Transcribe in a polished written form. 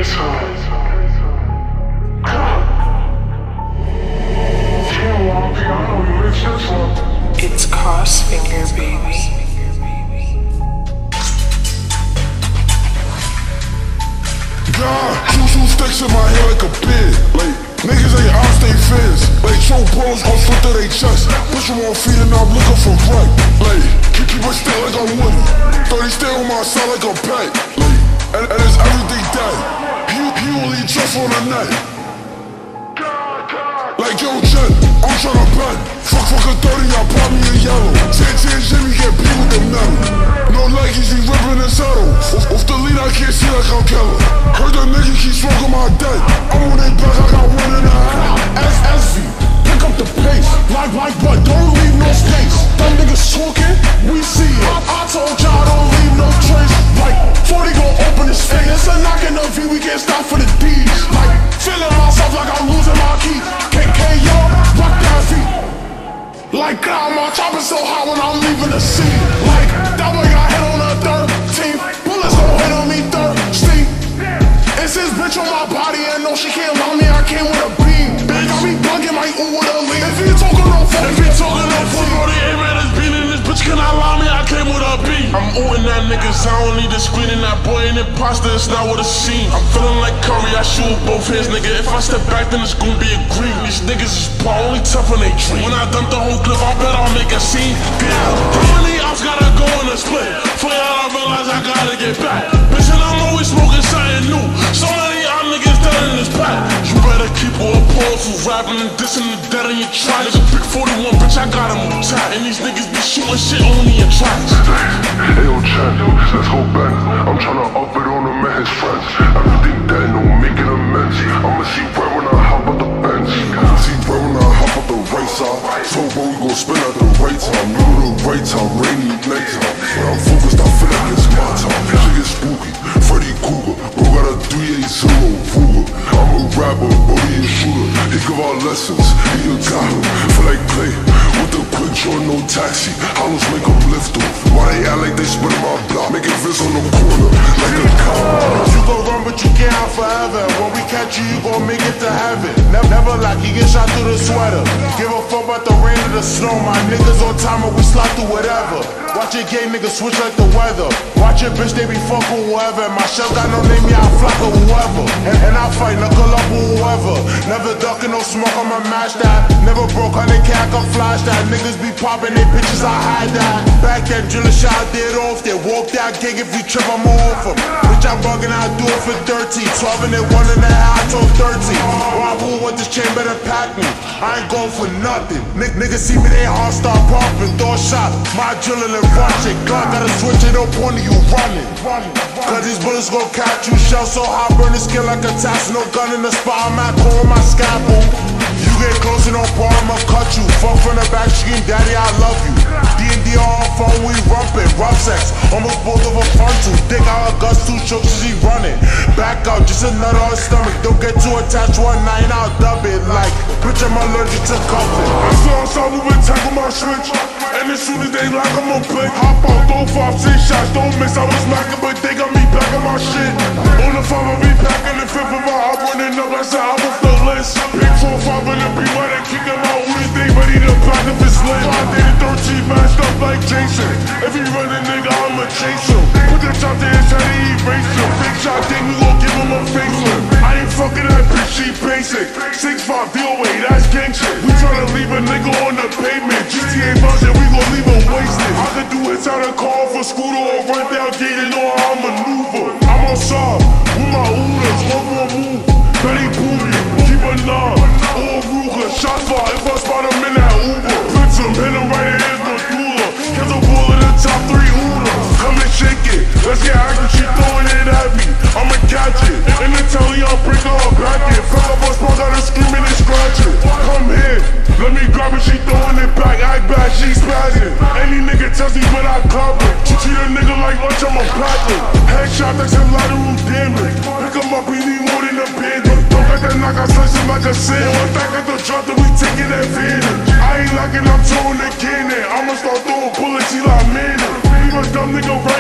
It's Crossfinger, baby. Two sticks in my head like a pig. Like, niggas ain't out, stay fizz. Like, throw balls on foot to they chest. Push them on feet and I'm looking for right. Like, keep it still like I'm Woody. 30 stay on my side like a pet. Like, and it's everything dead. He only just on the net. Like, yo, Jen, I'm tryna bet. Fuck a 30, I pop me a yellow. 10 Jimmy get beat with the metal. No leggies, he ripping his saddle. Off the lead, I can't see like I'm Keller. Heard the nigga keep smoking my dead. I'm on they back, I got one in the hand. SV, pick up the pace. Like, but don't leave no space. Them niggas talking, we see it. I told y'all don't leave no trace. Like, 40 gon' open his face. It's a knock in the V, we can't stop for the D's. Like, feeling myself like I'm losing my keys. KKO, rock that feet. Like, God, my chopper so hot when I'm leaving the scene. Like, that boy got hit on the 13th. Bullets don't hit on me 13th. It's his bitch on my body and no, she can't love me, I came with a beam. Bitch, got me bugging my ooh with a lean. If he talking no phone, bro, they ain't man, this bean in this bitch cannot lie me, I came with a beam. I'm oohing that nigga, so I don't need to screen in that boy ain't imposter, it's not what it seems. I'm feeling like Curry, I shoot with both hands, nigga. If I step back, then it's gonna be a green. These niggas is only tough when they dream. When I dump the whole clip, I bet I'll make a scene. Yeah, how many ops gotta go in a split? For y'all, I realize I gotta get back. Bitch, and I'm always smoking something new. So many y'all niggas dead in this pack. You better keep all pause for rapping and dissing the dead in your track. Nigga, big 41, bitch, I got him on tap. And these niggas be shooting shit only in tracks. Hey, yo, Chen, let's go back. I'm tryna up it on him and his friends. Everything dead, no making amends. I'ma see right when I hop out the bench. See right when I hop out the right side. So, bro, we gon' spin at the right time. You know the right time, rainy night time. When I'm focused, I feel like it's my time. Shit get spooky, Freddy Cougar. Bro got a 380 Ruger. I'm a rapper, but he a shooter. He give out lessons, he a guy. Feel like play with the quick draw, no taxi. Hollows make them lift them. Why they act like they spinning my block? Making fist on the corner like a cop. You gon' run, but you can't out forever. When we catch you, you gon' make it to heaven. Never like you get shot through the sweater. Give a fuck about the rain or the snow. My niggas on time, and we slide through whatever. Watch your gay niggas switch like the weather. Watch your bitch, they be fucking whoever. My shell got no name, yeah, I flock with whoever. And I fight, knuckle up with whoever. Never ducking no smoke, I'ma match that. Never broke, honey, can't come flash that. Niggas be popping they bitches, I hide that. Back that drilling shot, did off. They walk that gig, if we trip, I'm off them. Bitch, I'm bugging, I do it for 13. 12 and they 1 and a half, I told 13. When I pull with this chain, better pack me. I ain't going for nothing. Niggas see me, they hard start popping. Door shot, my drilling and rush it. Glock gotta switch it up on you running. Cause these bullets gon' catch you. Shell so hot, burn the skin like a tax. No gun in the spot, I'm at core my scalpel. You get close and don't par, I'ma cut you. Fuck from the back, scream, daddy, I love you. D&D on phone, we rumpin', rough sex. Almost both of a front two. Dick out a Gus, 2 chokes as he running. Back out, just a nut on his stomach. Don't get too attached, 1 night, I'll dub it like. Bitch, I'm allergic to cuffing. I saw outside moving, tackle my switch. And as soon as they lock, I'ma blink. Hop out, throw 5, 6 shots, don't miss. I was smacking, but they got me back on my shit. On the 5, I be packing the 5th of my hop running up. I said, I'm off the list. Big 4, 5 in the B1 and kick him out. Who they ready to back if it's lit? I did it 13, mashed up like Jason. If he run a nigga, I'ma chase him. Put the top to his head, he erase him. Big shot thing, we gon' give him a facelift. I ain't fucking that bitch, she basic. 6'5", DOA, that's gang shit. We tryna leave a nigga on the pavement. GTA version, we gon' leave him wasted. I could do it out of call for scooter or run down gate and know how I maneuver. I'm on side with my Udas, one more move. Betty Booty, keep a knob. All Ruger, shots fire if I spot him in that Uber. Prince him, hit him right in his medulla. Kenzo ball in the top 3 Udas. Come and shake it, let's get active, she throwing it at me. I'ma catch it, in the telly I'll break her back it. Fuck up a spot, got her screaming and scratching. Come here, let me grab it, she throwing it back. Act back, she spazzing. Any nigga test me, but I cover. She treat a nigga like lunch, I'm a packer. Headshot, that's a lateral damage. Pick him up, he need more than a bandit. Don't got that knock, I slice him like a sandwich. Back at the drop, then we taking advantage. I ain't locking, I'm throwing the cannon. I'ma start throwing bullets, he like man. He a dumb nigga.